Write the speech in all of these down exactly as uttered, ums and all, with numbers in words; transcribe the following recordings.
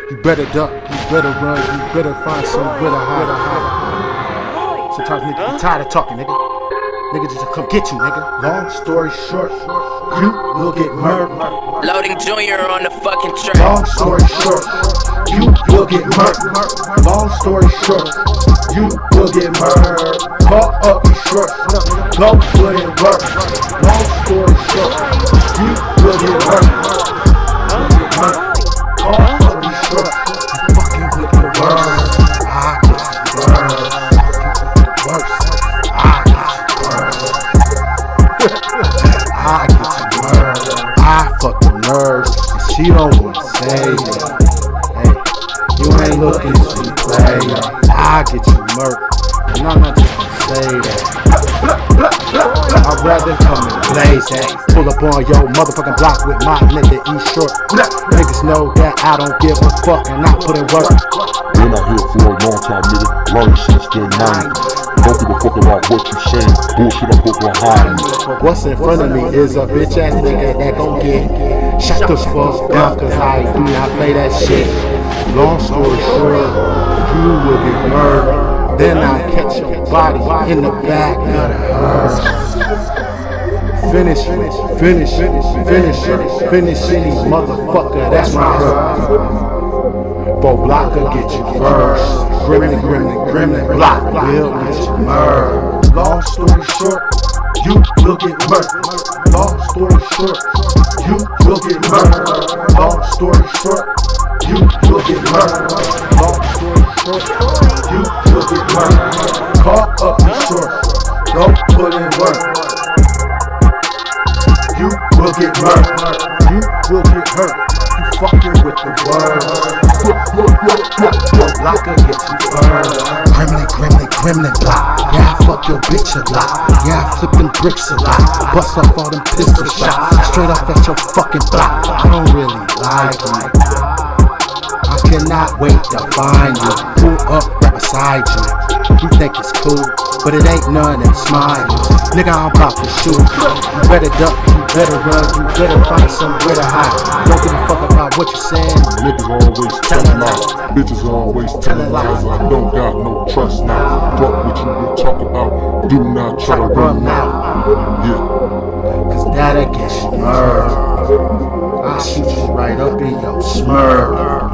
You better duck, you better run, you better find somewhere to hide. Sometimes nigga get tired of talking, nigga. Nigga just come get you, nigga. Long story short, you will get murdered. Loading Junior on the fucking track. Long story short, you will get murdered. Long story short, you will get murdered. Call up you short, go put in work. Long story short, you will get murdered. Call up you short, you fucking with the word. I get you burned. Worse, I get you burned. I get you murdered. I fuck the nerves, and she don't wanna say it. Hey, you ain't looking to play. I get you murdered, and I'm not just gonna say that. I'd rather come and blaze that. Pull up on your motherfucking block with my nigga E Short. Niggas know that I don't give a fuck and I put in work. Been out here for a long time, nigga. Learned since the nineties. Don't give a fuck about what you saying. Bullshit I put behind me. What's in front of me is a bitch ass nigga that gon' get shot the fuck down, cause I do not play that shit. Long story short, you will get murdered. Then I catch your body in the back of the hearse. Finish it, finish it, finish it, finish it, motherfucker, that's my hurt. Bo Blocker get you first. Gremlin, gremlin, gremlin, block will get you murdered. Long story short, you will get murdered. Long story short, you will get murdered. Long story short, you will get murdered. Long story short, you will get murdered. Call up the short, go put in work. You will get murdered. You will get hurt. You fucking with the word. Blocker get you burned. Gremlin, gremlin, gremlin block. Yeah, I fuck your bitch a lot. Yeah, I flip them bricks a lot. Bust off all them pistol shots. Straight off at your fucking block. I don't really like you. I cannot wait to find you. Pull up right beside you. You think it's cool, but it ain't none and smile. Nigga, I'm about to shoot. You better duck, you better run, you better find somewhere to hide. Don't give a fuck about what you're saying. Niggas always telling lies. Bitches always telling lies. I don't got no trust now. Fuck what you will talk about. Do not try to run now. Yeah. Cause that'll get you murdered. I'll shoot you right up in your smirk.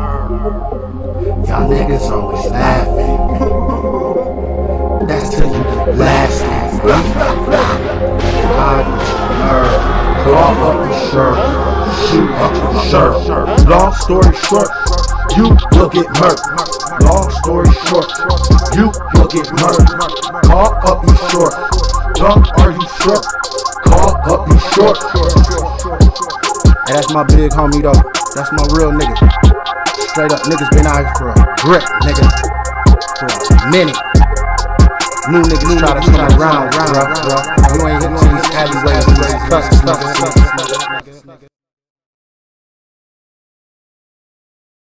Y'all niggas always laughing. That's till you get blasted. I get you murdered. Claw up your shirt. Shoot up your shirt. Long story short, you will get murdered. Long story short, you will get murdered. Call up you short. Dumb are you short? Call up you short. Hey, that's my big homie though. That's my real nigga. Straight up, niggas been out here for a grip, nigga. For a minute. New niggas try to come around, bro, bro. You ain't hitting these alleyways, these cuts, cuts, cuts.